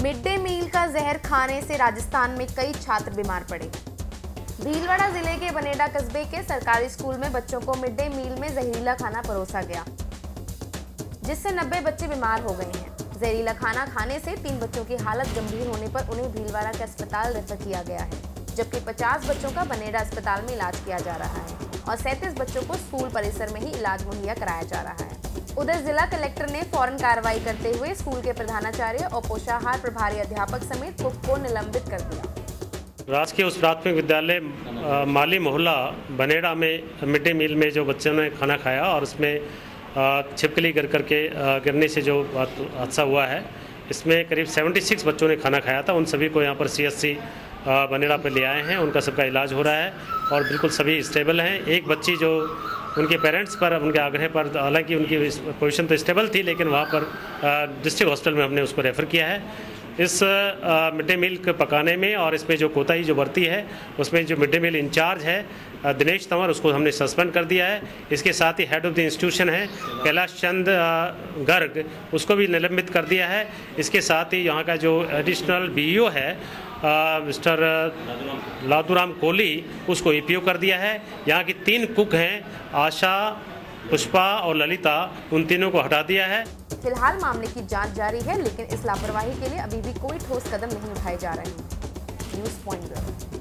Mid day meal का जहर खाने से राजस्थान में कई छात्र बीमार पड़े। भीलवाड़ा जिले के बनेड़ा कस्बे के सरकारी स्कूल में बच्चों को मिड डे मील में जहरीला खाना परोसा गया, जिससे 90 बच्चे बीमार हो गए हैं। जहरीला खाना खाने से 3 बच्चों की हालत गंभीर होने पर उन्हें भीलवाड़ा के अस्पताल रेफर किया गया है, जबकि 50 बच्चों का बनेड़ा अस्पताल में इलाज किया जा रहा है और 37 बच्चों को स्कूल परिसर में ही इलाज मुहैया कराया जा रहा है। उधर जिला कलेक्टर ने फौरन कार्रवाई करते हुए स्कूल के प्रधानाचार्य और पोषाहार प्रभारी अध्यापक समेत कुक को निलंबित कर दिया। राजकीय उच्च प्राथमिक विद्यालय माली मोहल्ला बनेड़ा में मिड डे मील में जो बच्चों ने खाना खाया और उसमें छिपकली करके गिरने से जो हादसा हुआ है, इसमें करीब 76 बच्चों ने खाना खाया था। उन सभी को यहाँ पर CSC बनेड़ा पे ले आए हैं। उनका सबका इलाज हो रहा है और बिल्कुल सभी स्टेबल हैं। एक बच्ची जो उनके पेरेंट्स पर उनके आग्रह पर, हालांकि उनकी पोजीशन तो स्टेबल थी, लेकिन वहाँ पर डिस्ट्रिक्ट हॉस्पिटल में हमने उसको रेफ़र किया है। इस मिड डे मील के पकाने में और इसमें जो कोताही जो बरती है, उसमें जो मिड डे मील इंचार्ज है दिनेश तंवर, उसको हमने सस्पेंड कर दिया है। इसके साथ ही हेड ऑफ द इंस्टीट्यूशन है कैलाश चंद गर्ग, उसको भी निलंबित कर दिया है। इसके साथ ही यहाँ का जो एडिशनल BEO है मिस्टर लादूराम कोहली, उसको EPO कर दिया है। यहाँ की 3 कुक हैं, आशा, पुष्पा और ललिता, उन तीनों को हटा दिया है। फिलहाल मामले की जांच जारी है, लेकिन इस लापरवाही के लिए अभी भी कोई ठोस कदम नहीं उठाए जा रहे हैं। News point.